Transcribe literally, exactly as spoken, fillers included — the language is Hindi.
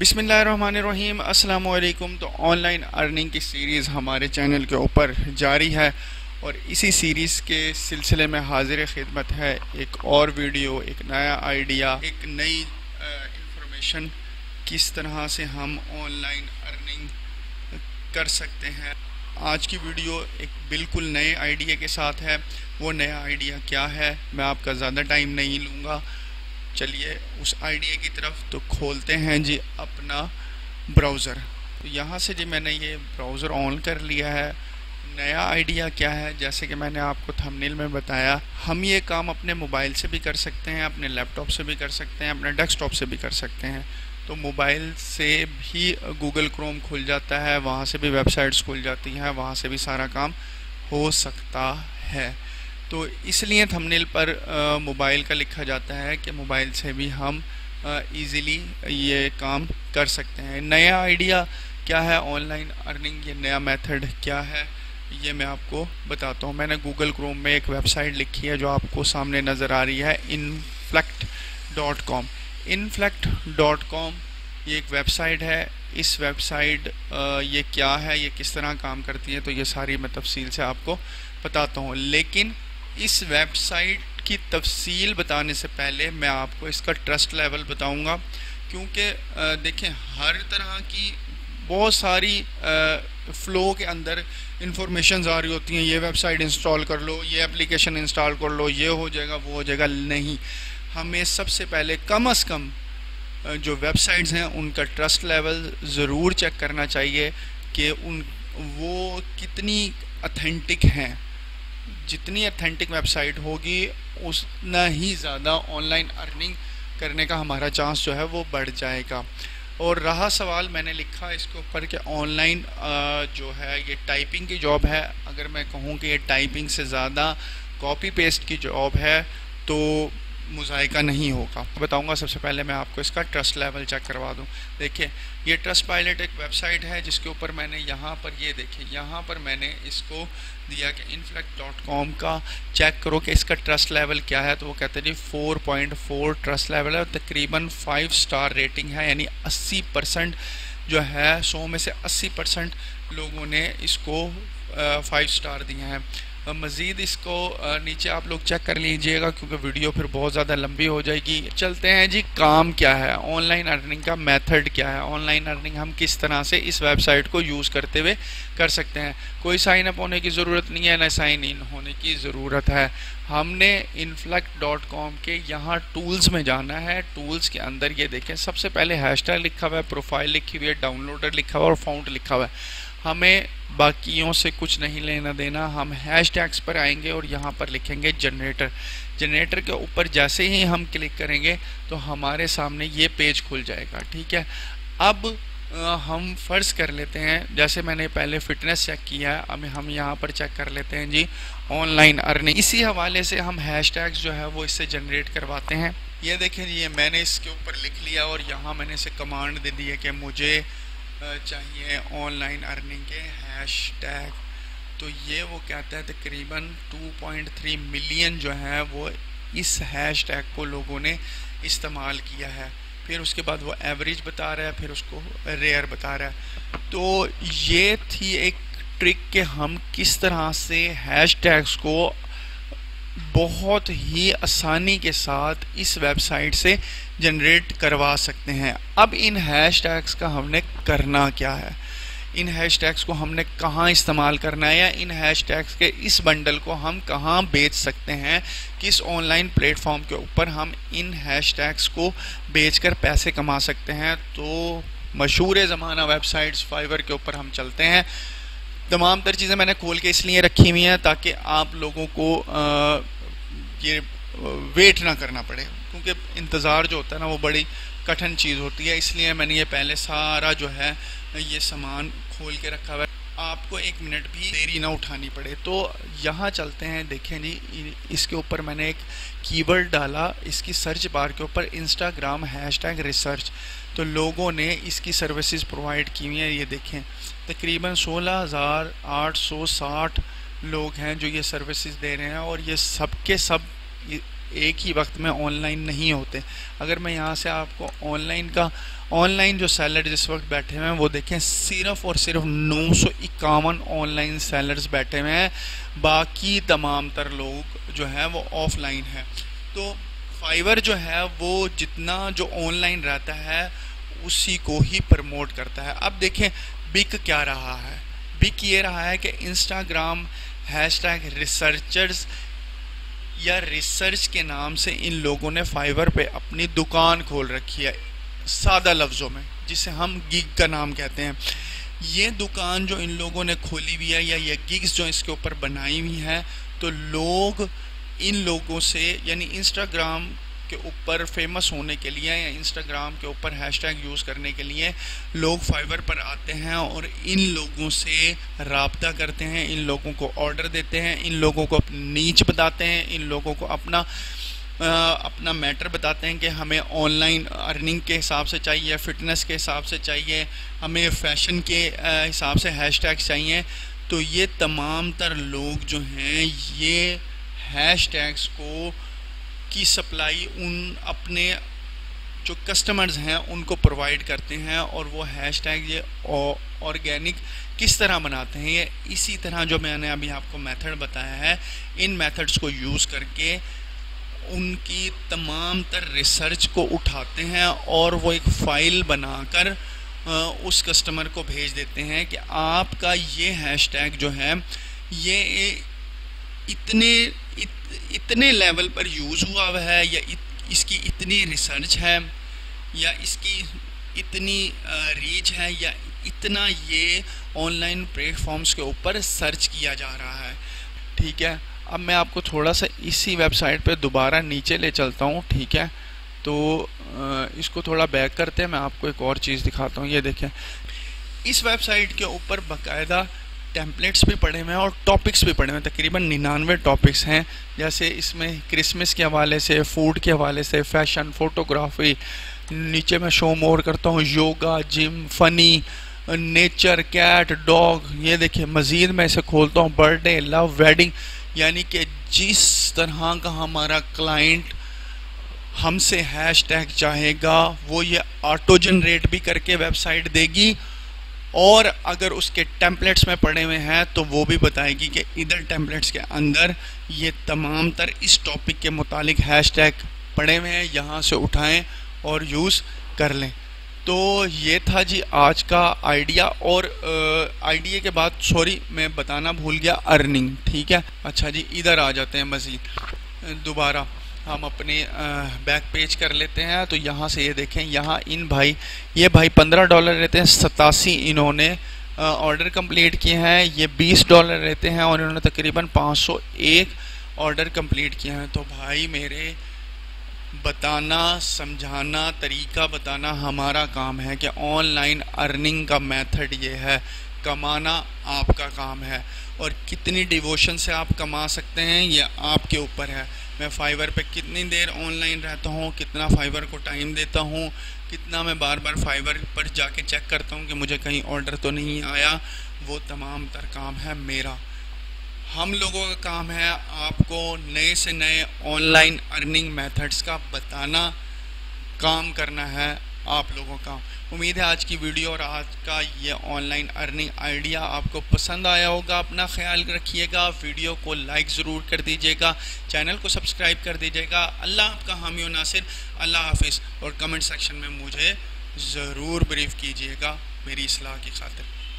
बिस्मिल्लाहिर्रहमानिर्रहीम अस्सलाम वालेकुम। तो ऑनलाइन अर्निंग की सीरीज़ हमारे चैनल के ऊपर जारी है और इसी सीरीज़ के सिलसिले में हाजिर खिदमत है एक और वीडियो, एक नया आइडिया, एक नई इंफॉर्मेशन, किस तरह से हम ऑनलाइन अर्निंग कर सकते हैं। आज की वीडियो एक बिल्कुल नए आइडिया के साथ है। वो नया आइडिया क्या है, मैं आपका ज़्यादा टाइम नहीं लूँगा। चलिए उस आइडिया की तरफ तो खोलते हैं जी अपना ब्राउज़र। तो यहाँ से जी मैंने ये ब्राउज़र ऑन कर लिया है। नया आइडिया क्या है, जैसे कि मैंने आपको थंबनेल में बताया, हम ये काम अपने मोबाइल से भी कर सकते हैं, अपने लैपटॉप से भी कर सकते हैं, अपने डेस्कटॉप से भी कर सकते हैं। तो मोबाइल से भी गूगल क्रोम खुल जाता है, वहाँ से भी वेबसाइट्स खुल जाती हैं, वहाँ से भी सारा काम हो सकता है। तो इसलिए थंबनेल पर मोबाइल का लिखा जाता है कि मोबाइल से भी हम इजीली ये काम कर सकते हैं। नया आइडिया क्या है ऑनलाइन अर्निंग, ये नया मेथड क्या है, ये मैं आपको बताता हूँ। मैंने गूगल क्रोम में एक वेबसाइट लिखी है जो आपको सामने नज़र आ रही है, Inflect dot com. Inflect dot com ये एक वेबसाइट है। इस वेबसाइट ये क्या है, ये किस तरह काम करती है, तो ये सारी मैं तफसील से आपको बताता हूँ। लेकिन इस वेबसाइट की तफसील बताने से पहले मैं आपको इसका ट्रस्ट लेवल बताऊंगा, क्योंकि देखें हर तरह की बहुत सारी फ़्लो के अंदर इंफॉर्मेशन आ रही होती हैं। ये वेबसाइट इंस्टॉल कर लो, ये एप्लीकेशन इंस्टॉल कर लो, ये हो जाएगा वो हो जाएगा। नहीं, हमें सबसे पहले कम अज़ कम जो वेबसाइट्स हैं उनका ट्रस्ट लेवल ज़रूर चेक करना चाहिए कि उन वो कितनी अथेंटिक हैं। जितनी अथेंटिक वेबसाइट होगी उतना ही ज़्यादा ऑनलाइन अर्निंग करने का हमारा चांस जो है वो बढ़ जाएगा। और रहा सवाल, मैंने लिखा इसके ऊपर कि ऑनलाइन जो है ये टाइपिंग की जॉब है। अगर मैं कहूँ कि ये टाइपिंग से ज़्यादा कॉपी पेस्ट की जॉब है तो मुज़ायका नहीं होगा। बताऊंगा सबसे पहले मैं आपको इसका ट्रस्ट लेवल चेक करवा दूं। देखिए ये ट्रस्ट पायलट एक वेबसाइट है जिसके ऊपर मैंने यहाँ पर ये देखिए यहाँ पर मैंने इसको दिया कि इनफ्लेक्ट डॉट कॉम का चेक करो कि इसका ट्रस्ट लेवल क्या है। तो वो कहते हैं जी four point four trust level है, तकरीबन फाइव स्टार रेटिंग है, यानी अस्सी परसेंट जो है, सौ में से अस्सी परसेंट लोगों ने इसको फाइव स्टार दिए हैं। मज़ीद इसको नीचे आप लोग चेक कर लीजिएगा क्योंकि वीडियो फिर बहुत ज़्यादा लंबी हो जाएगी। चलते हैं जी, काम क्या है, ऑनलाइन अर्निंग का मेथड क्या है, ऑनलाइन अर्निंग हम किस तरह से इस वेबसाइट को यूज़ करते हुए कर सकते हैं। कोई साइन अप होने की ज़रूरत नहीं है, ना साइन इन होने की ज़रूरत है। हमने इनफ्लेक्ट डॉट कॉम के यहाँ टूल्स में जाना है। टूल्स के अंदर ये देखें, सबसे पहले हैशटैग लिखा हुआ है, प्रोफाइल लिखी हुई है, डाउनलोडर लिखा हुआ है और फाउंट लिखा हुआ है। हमें बाकियों से कुछ नहीं लेना देना। हम हैशटैग्स पर आएंगे और यहाँ पर लिखेंगे जनरेटर। जनरेटर के ऊपर जैसे ही हम क्लिक करेंगे तो हमारे सामने ये पेज खुल जाएगा। ठीक है, अब आ, हम फ़र्ज़ कर लेते हैं, जैसे मैंने पहले फ़िटनेस चेक किया है, अब हम यहाँ पर चेक कर लेते हैं जी ऑनलाइन अर्निंग। इसी हवाले से हम हैशटैग्स जो है वो इससे जनरेट करवाते हैं। ये देखें जी, ये मैंने इसके ऊपर लिख लिया और यहाँ मैंने इसे कमांड दे दी है कि मुझे चाहिए ऑनलाइन अर्निंग के हैशटैग। तो ये वो कहता है तकरीबन टू पॉइंट थ्री मिलियन जो है वो इस हैशटैग को लोगों ने इस्तेमाल किया है। फिर उसके बाद वो एवरेज बता रहा है, फिर उसको रेयर बता रहा है। तो ये थी एक ट्रिक कि हम किस तरह से हैशटैग्स को बहुत ही आसानी के साथ इस वेबसाइट से जनरेट करवा सकते हैं। अब इन हैशटैग्स का हमने करना क्या है, इन हैशटैग्स को हमने कहाँ इस्तेमाल करना है, या इन हैशटैग्स के इस बंडल को हम कहाँ बेच सकते हैं, किस ऑनलाइन प्लेटफॉर्म के ऊपर हम इन हैशटैग्स को बेचकर पैसे कमा सकते हैं। तो मशहूर ज़माना वेबसाइट्स फाइवर के ऊपर हम चलते हैं। तमाम तर चीज़ें मैंने खोल के इसलिए रखी हुई हैं ताकि आप लोगों को आ, ये वेट ना करना पड़े, क्योंकि इंतज़ार जो होता है ना वो बड़ी कठिन चीज़ होती है। इसलिए मैंने ये पहले सारा जो है ये सामान खोल के रखा हुआ है, आपको एक मिनट भी देरी ना उठानी पड़े। तो यहाँ चलते हैं। देखें जी, इसके ऊपर मैंने एक कीवर्ड डाला, इसकी सर्च बार के ऊपर इंस्टाग्राम हैशटैग रिसर्च। तो लोगों ने इसकी सर्विसेज प्रोवाइड की हुई हैं। ये देखें तकरीबन सोलह हज़ार आठ सौ साठ लोग हैं जो ये सर्विसेज दे रहे हैं और ये सब के सब एक ही वक्त में ऑनलाइन नहीं होते। अगर मैं यहाँ से आपको ऑनलाइन का ऑनलाइन जो सेलर जिस वक्त बैठे हुए हैं वो देखें, सिर्फ और सिर्फ नौ सौ इक्यावन ऑनलाइन सेलर्स बैठे हुए हैं, बाकी तमाम तर लोग जो है वो ऑफलाइन है। तो फाइवर जो है वो जितना जो ऑनलाइन रहता है उसी को ही प्रमोट करता है। अब देखें बिक क्या रहा है, बिक ये रहा है कि इंस्टाग्राम हैशटैग रिसर्चर्स या रिसर्च के नाम से इन लोगों ने फाइवर पे अपनी दुकान खोल रखी है, सादा लफ्ज़ों में जिसे हम गिग का नाम कहते हैं। ये दुकान जो इन लोगों ने खोली हुई है या ये गिग्स जो इसके ऊपर बनाई हुई है, तो लोग इन लोगों से यानी इंस्टाग्राम के ऊपर फेमस होने के लिए या इंस्टाग्राम के ऊपर हैशटैग यूज़ करने के लिए लोग फाइवर पर आते हैं और इन लोगों से राब्ता करते हैं, इन लोगों को ऑर्डर देते हैं, इन लोगों को अपनी नीच बताते हैं, इन लोगों को अपना आ, अपना मैटर बताते हैं कि हमें ऑनलाइन अर्निंग के हिसाब से चाहिए, फ़िटनेस के हिसाब से चाहिए, हमें फ़ैशन के हिसाब से हैशटैग चाहिए। तो ये तमाम तर लोग जो हैं ये हैशटैग्स को की सप्लाई उन अपने जो कस्टमर्स हैं उनको प्रोवाइड करते हैं और वो हैशटैग ये ऑर्गेनिक किस तरह बनाते हैं, ये इसी तरह जो मैंने अभी आपको मेथड बताया है, इन मेथड्स को यूज़ करके उनकी तमाम तर रिसर्च को उठाते हैं और वो एक फ़ाइल बनाकर उस कस्टमर को भेज देते हैं कि आपका ये हैशटैग जो है ये इतने इत, इतने लेवल पर यूज़ हुआ हुआ है या इत, इसकी इतनी रिसर्च है या इसकी इतनी रीच है या इतना ये ऑनलाइन प्लेटफॉर्म्स के ऊपर सर्च किया जा रहा है। ठीक है, अब मैं आपको थोड़ा सा इसी वेबसाइट पे दोबारा नीचे ले चलता हूँ। ठीक है, तो इसको थोड़ा बैक करते हैं, मैं आपको एक और चीज़ दिखाता हूँ। ये देखें, इस वेबसाइट के ऊपर बाकायदा टेम्पलेट्स भी पड़े हुए हैं और टॉपिक्स भी पड़े हुए हैं, तकरीबन निन्यानवे टॉपिक्स हैं। जैसे इसमें क्रिसमस के हवाले से, फूड के हवाले से, फैशन, फोटोग्राफी, नीचे मैं शो मोर करता हूँ, yoga, gym, funny, nature, cat, dog. ये देखिए मज़ीद मैं इसे खोलता हूँ, बर्थडे, लव, वेडिंग, यानी कि जिस तरह का हमारा क्लाइंट हमसे हैशटैग चाहेगा वो ये ऑटो जनरेट भी करके वेबसाइट देगी और अगर उसके टेम्पलेट्स में पड़े हुए हैं तो वो भी बताएगी कि इधर टेम्पलेट्स के अंदर ये तमाम तर इस टॉपिक के मुतालिक हैशटैग पड़े हुए हैं, यहाँ से उठाएं और यूज़ कर लें। तो ये था जी आज का आइडिया। और आइडिया के बाद सॉरी मैं बताना भूल गया, अर्निंग। ठीक है, अच्छा जी इधर आ जाते हैं मज़ीद दोबारा हम अपने बैक पेज कर लेते हैं। तो यहाँ से ये देखें, यहाँ इन भाई ये भाई पंद्रह डॉलर रहते हैं, सतासी इन्होंने ऑर्डर कंप्लीट किए हैं, ये बीस डॉलर रहते हैं और इन्होंने तकरीबन पाँच सौ एक ऑर्डर कंप्लीट किए हैं। तो भाई मेरे बताना, समझाना, तरीका बताना हमारा काम है कि ऑनलाइन अर्निंग का मेथड ये है, कमाना आपका काम है और कितनी डिवोशन से आप कमा सकते हैं ये आपके ऊपर है। मैं फाइवर पे कितनी देर ऑनलाइन रहता हूँ, कितना फाइवर को टाइम देता हूँ, कितना मैं बार बार फाइवर पर जाके चेक करता हूँ कि मुझे कहीं ऑर्डर तो नहीं आया, वो तमाम तर काम है मेरा। हम लोगों का काम है आपको नए से नए ऑनलाइन अर्निंग मेथड्स का बताना, काम करना है आप लोगों का। उम्मीद है आज की वीडियो और आज का ये ऑनलाइन अर्निंग आइडिया आपको पसंद आया होगा। अपना ख्याल रखिएगा, वीडियो को लाइक ज़रूर कर दीजिएगा, चैनल को सब्सक्राइब कर दीजिएगा। अल्लाह आपका हामी व नासिर, अल्लाह हाफिज़। और कमेंट सेक्शन में मुझे ज़रूर ब्रीफ कीजिएगा मेरी इस्लाह की खातिर।